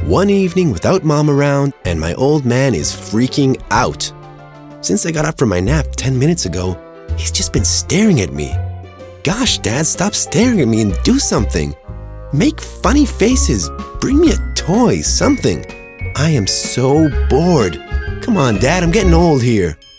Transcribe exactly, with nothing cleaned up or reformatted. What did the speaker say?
One evening without Mom around, and my old man is freaking out. Since I got up from my nap ten minutes ago, he's just been staring at me. Gosh, Dad, stop staring at me and do something. Make funny faces. Bring me a toy, something. I am so bored. Come on, Dad, I'm getting old here.